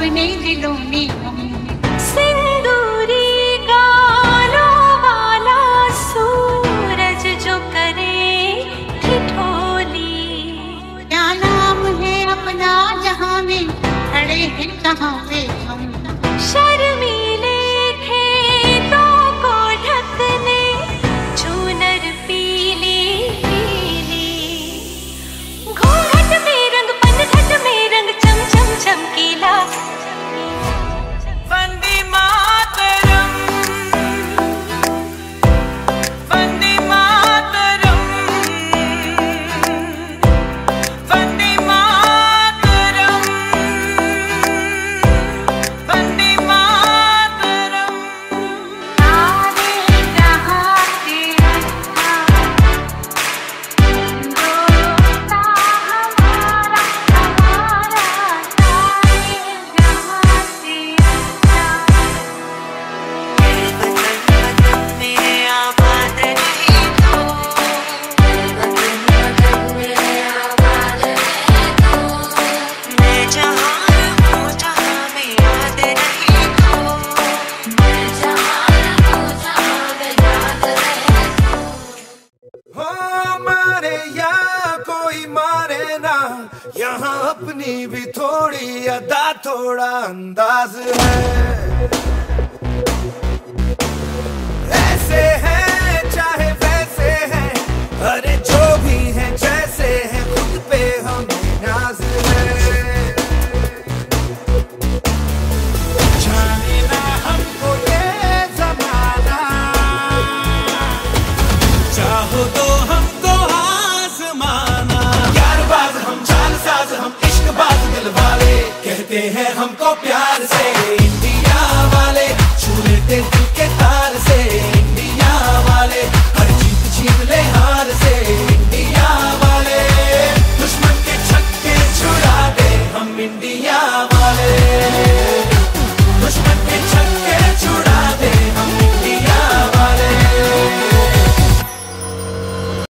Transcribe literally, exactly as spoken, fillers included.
अपने दिलों में हम। सिंदूरी गालों वाला सूरज जो करे ठिठोली। क्या नाम है अपना जहां में खड़े हैं कहाँ पे हम। शर्मीले खेतों को ढकने चूनर पीली पीली। घूंघट में रंग पनघट में रंग चम चम चमकीला। वंदे मातरम वंदे मातरम वंदे मातरम वंदे मातरम। सारे जहां से अच्छा हिंदुस्तान हमारा हमारा। सारे जहां से अच्छा। मेरे आबाद नहीं तो मैं जहाँ हूँ जहाँ में याद नहीं तो। हो मारे या कोई मारे ना, यहाँ अपनी भी थोड़ी अदा थोड़ा अंदाज है। ऐसे है चाहे वैसे है, अरे जो भी है जैसे है खुद पे हमें नाज है। जाने ना हमको ये जमाना, चाहो तो हमको आजमाना। यारबाज हम चालसाज हम इश्कबाज दिल वाले, कहते हैं हमको प्यार से इंडिया